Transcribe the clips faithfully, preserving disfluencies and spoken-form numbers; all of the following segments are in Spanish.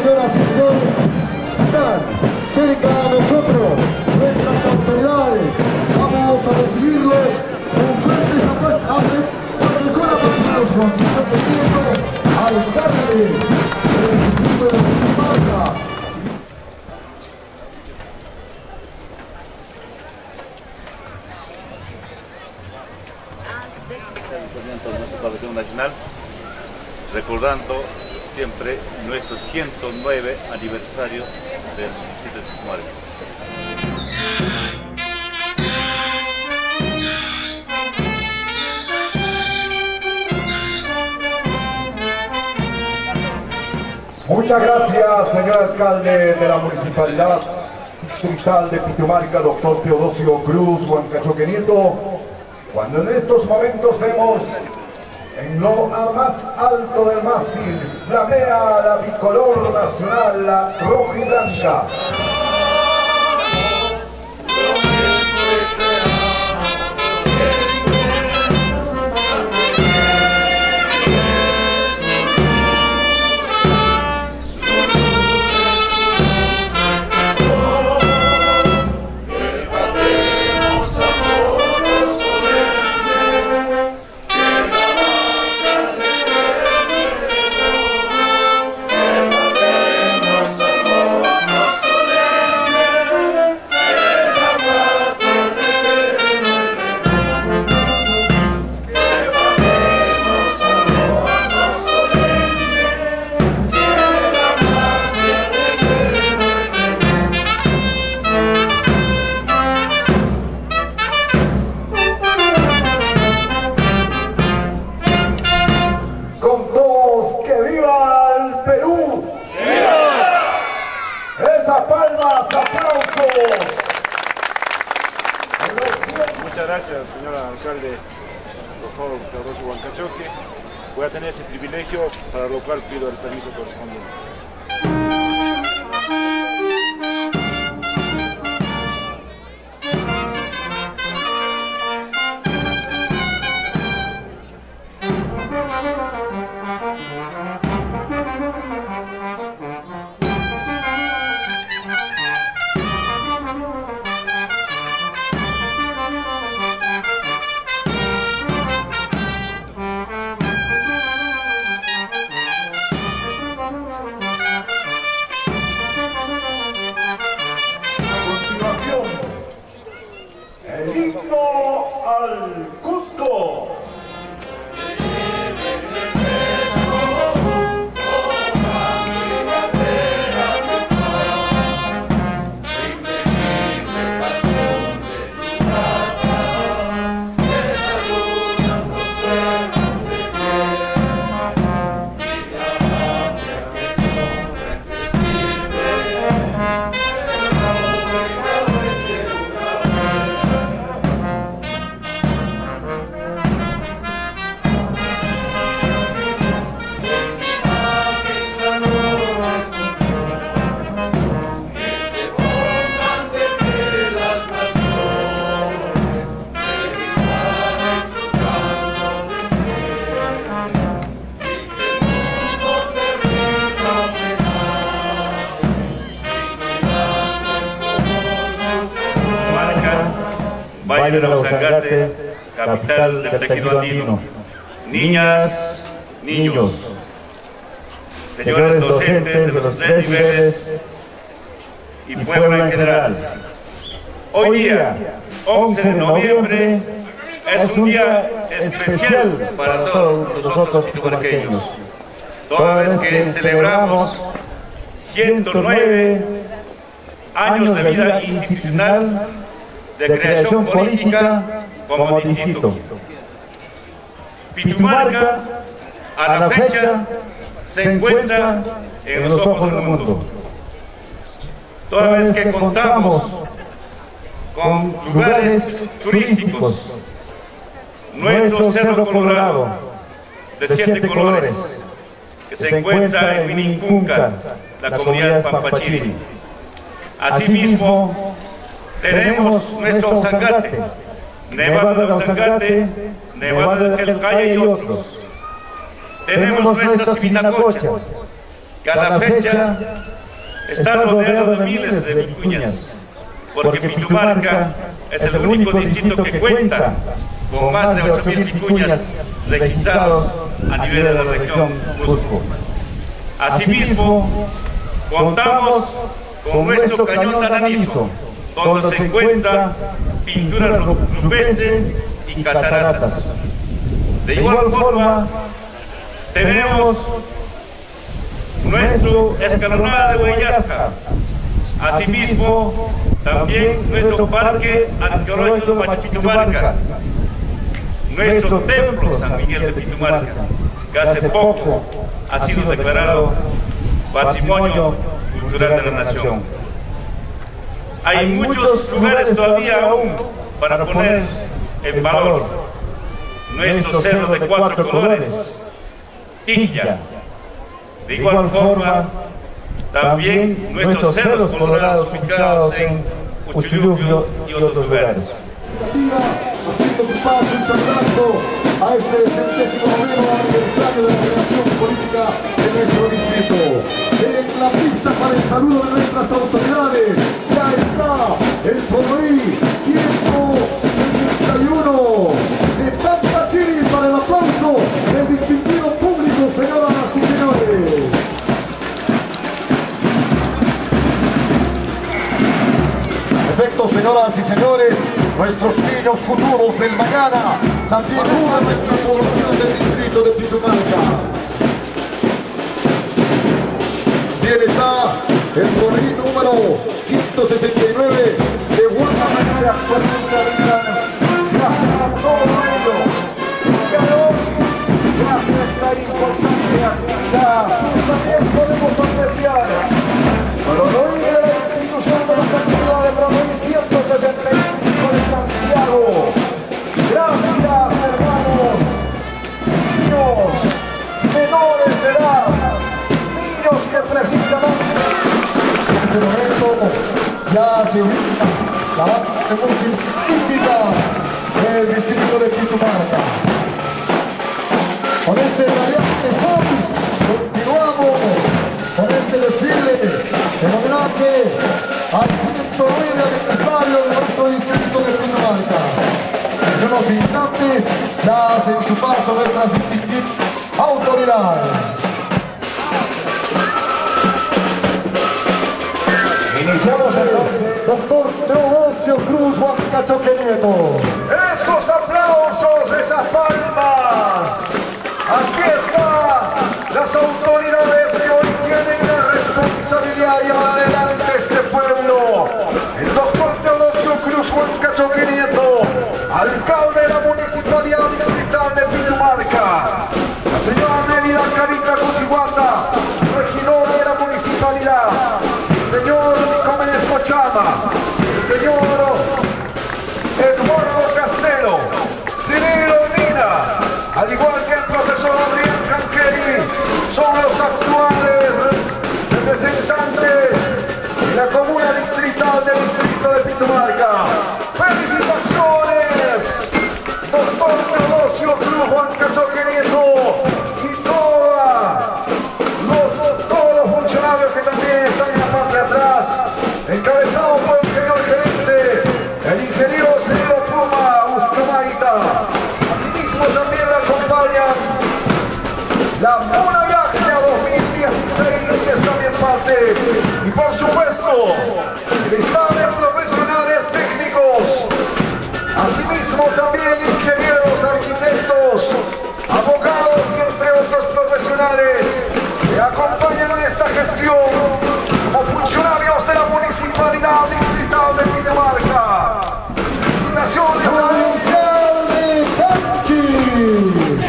señoras y señores, están cerca de nosotros nuestras autoridades. Vamos a recibirlos con fuertes aplausos del corazón de los Juan Cachoque Nieto, alcalde del distrito de Pitumarca. Nuestro pabellón nacional, recordando siempre nuestro ciento nueve aniversario del distrito de Pitumarca. Muchas gracias, señor alcalde de la Municipalidad Distrital de Pitumarca, doctor Teodosio Cruz Juan Cachoque Nieto, cuando en estos momentos vemos en lo más alto del mástil flamea la bicolor nacional, la roja y blanca. Muchas gracias, señor alcalde, doctor Teodosio Juan Cachoque. Voy a tener ese privilegio, para lo cual pido el permiso correspondiente. El himno al Cusco. Valle de Lausangate, capital del tejido andino. Niñas, niños, señores docentes de los tres niveles y pueblo en general. Hoy día, once de noviembre, es un día especial para todos nosotros pitumarqueños, toda vez que celebramos ciento nueve años de vida institucional, de creación política como distrito. Pitumarca, a la fecha, se encuentra en los ojos del mundo. Toda vez que contamos con lugares turísticos, nuestro Cerro Colorado, de siete colores, que se encuentra en Minincunca, la comunidad de Pampachiri. Asimismo, tenemos nuestro Lausangate, Nevado de Lausangate, Nevado de Quelcaya y otros. Tenemos nuestra Sinacocha, Cada fecha está rodeado de miles de vicuñas, porque Pitumarca es el único distrito que cuenta con más de ocho mil vicuñas registrados a nivel de la región Cusco. Asimismo, contamos con nuestro cañón de Ananizo, donde se encuentra pintura rupestre y cataratas. De igual forma, tenemos nuestro escalonada de Huellasca. Asimismo, también nuestro parque arqueológico de Machu Pitumarca, nuestro templo San Miguel de Pitumarca, que hace poco ha sido declarado Patrimonio Cultural de la Nación. Hay muchos lugares todavía aún para poner en valor nuestro cerro de cuatro colores, Tilla. De igual forma, también nuestros cerros colorados ubicados en Uchulluclio y otros lugares. Haciendo su paso y saludando a este centésimo noveno aniversario de la creación política de nuestro distrito. En la pista para el saludo de nuestras autoridades, ya está el Porroí ciento sesenta y uno de Pampa Chiri para el aplauso del distinguido público, señoras y señores. Perfecto, señoras y señores, nuestros niños futuros del mañana, también toda nuestra población del distrito de Pitumarca. Bien está el Porroí número ciento sesenta y nueve de Guasamante, actualmente habitan, gracias a todo ello. El día de hoy se hace esta importante actividad. También podemos apreciar para hoy de la institución educativa de Porroí ciento sesenta y cinco de Santiago. Gracias, hermanos, niños menores de edad, niños que precisamente en este momento ya se ubica la banda de música típica del distrito de Pitumarca. Con este radiante son, continuamos con este desfile en homenaje al ciento nueve aniversario de nuestro distrito de Pitumarca. En unos instantes ya hacen su paso nuestras distinguidas autoridades. Iniciamos entonces. Doctor Teodosio Cruz Huancachoque Nieto. Esos aplausos, esas palmas. Aquí están las autoridades que hoy tienen la responsabilidad de llevar adelante este pueblo. El doctor Teodosio Cruz Huancachoque Nieto, alcalde de la Municipalidad Distrital de Pitumarca. La señora Nélida Carita Cusiguata, regidora de la Municipalidad. El señor Nicomedes Cochama, el señor Eduardo Castelo, Cirilo Mina, al igual que el profesor Adrián Canqueri, son los actuales representantes de la comuna distrital del distrito de Pitumarca. ¡Felicitaciones, doctor Teodosio Cruz Huancachoque Nieto y toda los, todos los funcionarios que también están en la parte de atrás, encabezado por el señor gerente, el ingeniero Cirilo Pluma Buscamaita. Asimismo también le acompañan la Muna Viaje dos mil dieciséis, que es también parte, y por supuesto el estado de profesionales técnicos. Asimismo también ingenieros, arquitectos, abogados y entre otros profesionales que acompañan a esta gestión como funcionarios de la Municipalidad Distrital de Pitumarca. Felicitaciones a Provincial de Canchi.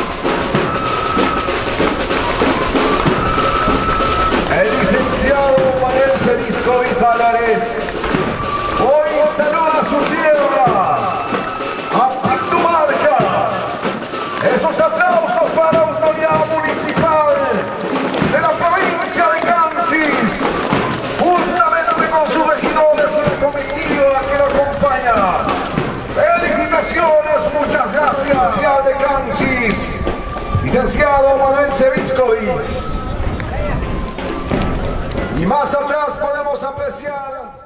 el licenciado Manuel Cevisco Álvarez. Hoy saluda a su tierra, a Pitumarca. Esos aplausos para la autoridad municipal de la provincia de Canchis, juntamente con sus regidores y la comitiva que lo acompaña. Felicitaciones, muchas gracias, licenciado de Canchis, licenciado Manuel Ceviscovis. Y más atrás podemos apreciar